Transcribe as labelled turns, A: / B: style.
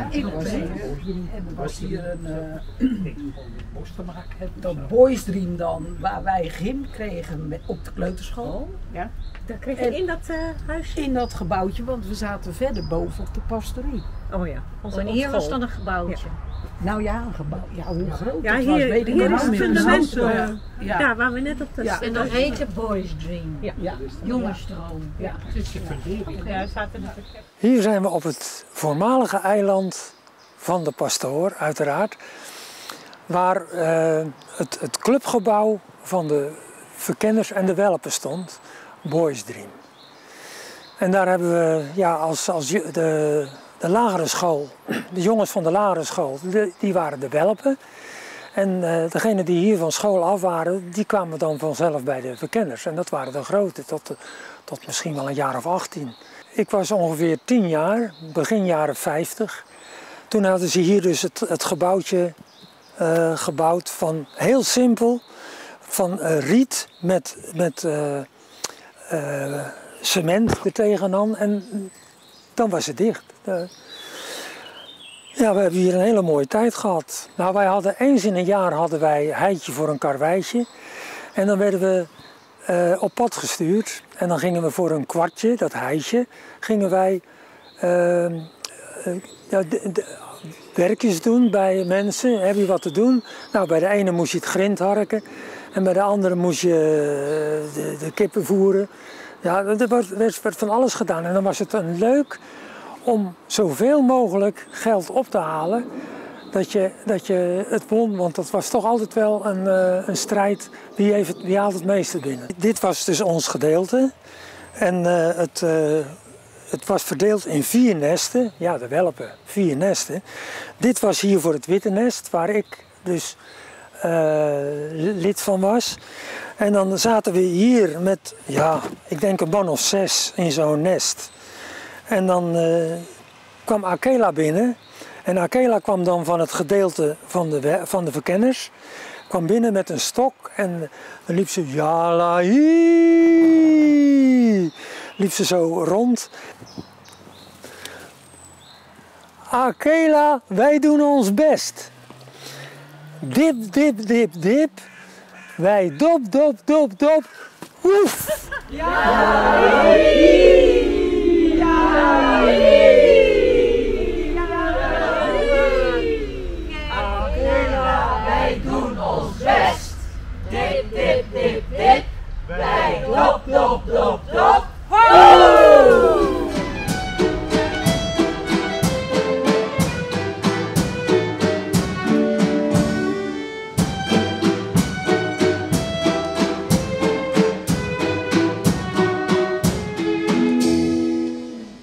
A: ik was hier en er was hier dat Boys Dream dan, waar wij gym kregen op de kleuterschool.
B: Ja. Daar kreeg je in dat huisje?
A: In dat gebouwtje, want we zaten verder boven op de pastorie.
B: Oh ja.
C: En hier was dan een gebouwtje.
A: Ja. Nou ja, een gebouw. Ja, hoe groot
B: ja,
A: het was,
B: hier,
A: weet ik
B: hier
A: niet.
B: is het fundament.
A: Ja,
B: waar we net op de...
C: Ja. En dat heette Boys Dream.
B: Ja.
A: Ja.
C: Jongensdroom.
A: Ja.
B: Ja, zaten er.
D: Hier zijn we op het voormalige eiland van de pastoor, uiteraard. Waar het clubgebouw van de verkenners en de welpen stond. Boys Dream. En daar hebben we, ja, als de lagere school, de jongens van de lagere school, die waren de welpen. En degenen die hier van school af waren, die kwamen dan vanzelf bij de verkenners. En dat waren de grote, tot misschien wel een jaar of 18. Ik was ongeveer 10 jaar, begin jaren 50. Toen hadden ze hier dus het gebouwtje gebouwd van, heel simpel, van riet met cement er tegenaan en dan was het dicht. Ja, we hebben hier een hele mooie tijd gehad. Nou, wij hadden eens in een jaar hadden wij heitje voor een karweitje. En dan werden we op pad gestuurd. En dan gingen we voor een kwartje, dat heitje, gingen wij werkjes doen bij mensen. Heb je wat te doen? Nou, bij de ene moest je het grind harken. En bij de andere moest je de kippen voeren. Ja, er werd van alles gedaan. En dan was het dan leuk om zoveel mogelijk geld op te halen. Dat je het won, want dat was toch altijd wel een strijd. Wie haalt het meeste binnen? Dit was dus ons gedeelte. En het was verdeeld in 4 nesten. Ja, de welpen, 4 nesten. Dit was hier voor het witte nest, waar ik dus lid van was. En dan zaten we hier met, ja, ik denk een man of 6 in zo'n nest. En dan kwam Akela binnen. En Akela kwam dan van het gedeelte van de verkenners. Kwam binnen met een stok en dan liep ze, jalahi, liep ze zo rond. Akela, wij doen ons best. Dip, dip, dip, dip. Wij dop, dop, dop, dop. Woef!
E: Akela, wij doen ons best. Dip, dip, dip, dip. Wij dop, dop, dop, dop.